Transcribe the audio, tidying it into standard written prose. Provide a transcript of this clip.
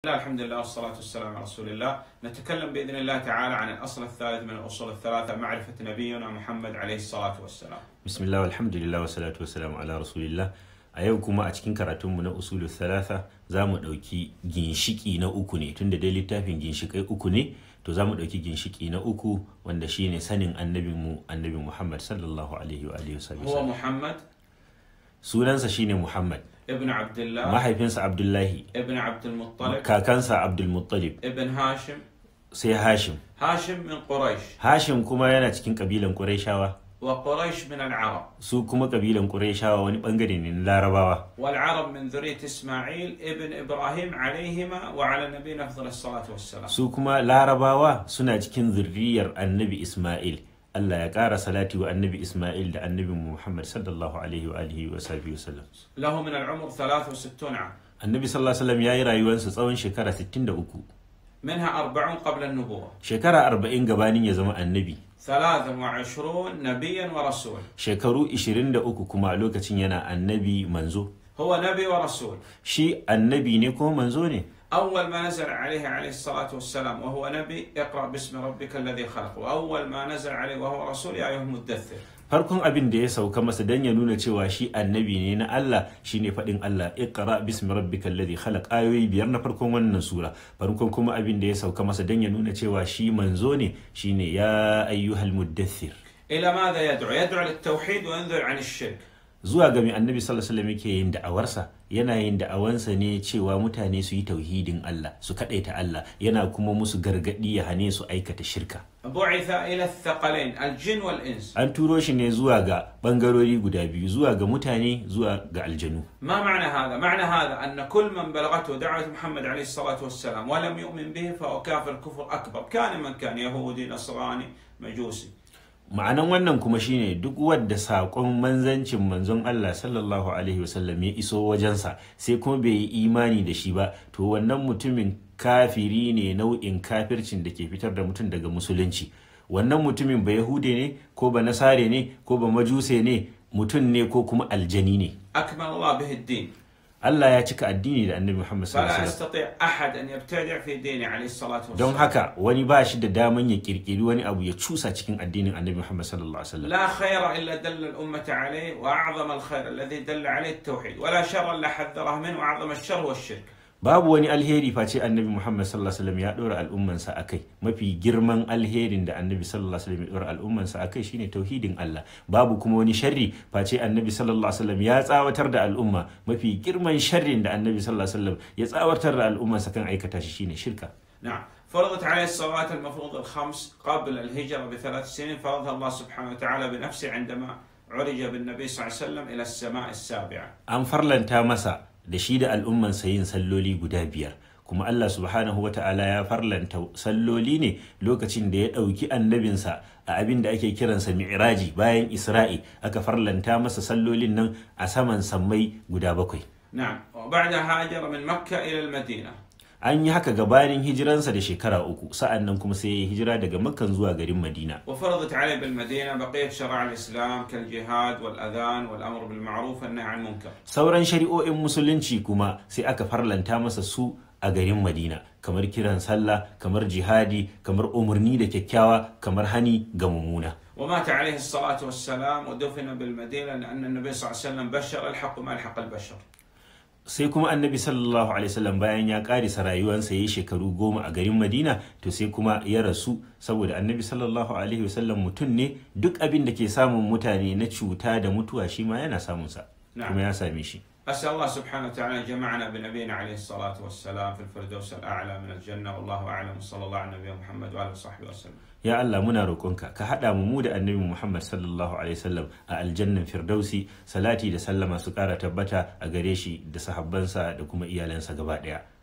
الحمد لله والصلاة والسلام على رسول الله. نتكلم بإذن الله تعالى عن الأصل الثالث من الأصول الثلاثة، معرفة نبينا محمد عليه الصلاة والسلام. بسم الله والحمد لله والصلاة والسلام على رسول الله. A yau kuma a cikin karatunmu na usulul thalatha za mu ɗauki ginshiki na uku ne, tunda dai littafin ginshikai uku ne, to za mu ɗauki ginshiki na uku wanda shine sanin annabinmu annabi Muhammad sallallahu alaihi wa alihi wasallam. Huwa Muhammad, sunansa shine Muhammad, ibn Abdullah, mahaifinsa Abdullahi, ibn Abdul Muttalib, kakansa Abdul Muttalib, ibn Hashim, sai Hashim. Hashim min Quraysh, Hashim kuma yana cikin kabilan Qurayshawa, wa Quraysh min al-Arab, su kuma kabilan Qurayshawa wani bangare ne na Larabawa. والعرب من ذرية إسماعيل ابن إبراهيم عليهما وعلى نبينا أفضل الصلاة والسلام. Su kuma Larabawa suna cikin zurriyar Annabi Isma'il. Allah ya ƙara salati wa Annabi Isma'il da Annabi Muhammad sallallahu alaihi wa alihi wa sahbihi wasallam. له من العمر 63 عام. Annabi sallallahu alaihi wasallam yayi rayuwarsa tsawon shekara 63. منها 40 قبل النبوة. Shekara 40 gabanin ya zama annabi. 23 نبيا ورسول. Shekaru 23 kuma a lokacin yana annabi manzo. هو نبي ورسول. Shi annabi ne kuma manzo ne. أول ما نزل عليه الصلاة والسلام وهو نبي اقرأ باسم ربك الذي خلق، وأول ما نزل عليه وهو رسول يا أيها المدثر. Farkon abin da ya sauka masa dan ya nuna cewa shi annabi ne na Allah shine faɗin Allah iqra bismi rabbikal ladhi khalaq, ayoyi 5 na farkon wannan sura. Farkon kuma abin da ya sauka masa dan ya nuna cewa shi manzo ne shine ya ayyuhal muddathir. إلى ماذا يدعو؟ يدعو للتوحيد وينذر عن الشرك. Zuwa ga mai annabi sallallahu alaihi wasallam yake yin da'awarsa, yana yin da'awansa ne cewa mutane su yi tauhidin Allah, su kadaita Allah, yana kuma musu gargadi ya hane su aikata shirka. بعث إلى الثقلين الجن والإنس. An turo shi ne zuwa ga bangarori guda biyu, zuwa ga mutane, zuwa ga aljanu. ما معنى هذا؟ معنى هذا أن كل من بلغته دعوة محمد عليه الصلاة والسلام ولم يؤمن به فهو كافر كفر أكبر، كان من كان، يهودي نصراني مجوسي. Ma'anan wannan kuma shine duk wadda saƙon manzancin manzon Allah sallallahu alaihi wasallam ya iso wajensa sai kuma bai yi imani da shi ba, to wannan mutumin kafiri ne, nau'in kafircin da ke fitar da mutum daga musulunci. Wannan mutumin ba Yahude ne ko ba Nasare ne ko ba Majuse ne, mutum ne ko kuma aljani ne. أكمل الله به الدين. Allah ya cika addini da Annabi Muhammad sallallahu فلا alaihi wasallam. يستطيع أحد أن يبتدع في دينه عليه الصلاة Don والسلام. haka wani ba shi da daman ya kirkiri wani abu ya cusa cikin addinin Annabi Muhammad sallallahu alaihi wasallam. لا خير إلا دل الأمة عليه، وأعظم الخير الذي دل عليه التوحيد، ولا شر إلا حذره منه، وأعظم الشر والشرك. Babu wani alheri face Annabi Muhammad sallallahu alaihi wasallam ya dora al'ummansa akai. Mafi girman alherin da Annabi sallallahu alaihi wasallam ya dora al'ummansa akai shine tauhidin Allah. Babu kuma wani sharri face Annabi sallallahu alaihi wasallam ya tsawatar da al'umma. Mafi girman sharrin da Annabi sallallahu alaihi wasallam ya tsawatar da al'ummansa kan aikata shi shine shirka. نعم. فرضت عليه الصلوات المفروض الخمس قبل الهجرة ب3 سنين، فرضها الله سبحانه وتعالى بنفسه عندما عرج بالنبي صلى الله عليه وسلم إلى السماء السابعة. An farlanta masa da shi da al'ummansa yin salloli guda 5, kuma Allah subhanahu wa ta'ala ya farlanta salloli ne lokacin da ya ɗauki annabinsa a abin da ake kiransa mi'raji. Bayan Isra'i aka farlanta masa sallolin nan a saman sammai guda 7. نعم. وبعدها هاجر من مكة إلى المدينة. An yi haka gabanin hijiransa da shekara 3, sa'an nan kuma sai ya hijira daga Makkan zuwa garin Madina. وفرضت عليه بالمدينة بقية شرائع الإسلام كالجهاد والأذان والأمر بالمعروف والنهي عن المنكر. Sauran shari'o'in musulunci kuma sai aka farlanta masa su a garin Madina, kamar kiran sallah, kamar jihadi, kamar umarni da kyakkyawa, kamar hani ga mummuna. ومات عليه الصلاة والسلام ودفن بالمدينة لأن النبي صلى الله عليه وسلم بشر الحق ما الحق البشر. Sai kuma annabi sallallahu alaihi wasallam bayan ya karisa rayuwarsa yayi shekaru 10 a garin Madina, to sai kuma ya rasu, saboda annabi sallallahu alaihi wasallam mutum ne, duk abin da ke samun mutane na cuta da mutuwa shi ma yana samun sa, kuma ya same shi. أسأل الله سبحانه وتعالى جمعنا بنبينا عليه الصلاة والسلام في الفردوس الأعلى من الجنة، والله أعلم. صلى الله على نبينا محمد وآله وصحبه وسلم. Ya Allah, muna roƙonka ka haɗa mu da annabi Muhammad sallallahu alaihi wasallam a aljannan firdausi. Salati da sallama su ƙara tabbata a gare shi da sahabbansa da kuma iyalansa gaba ɗaya.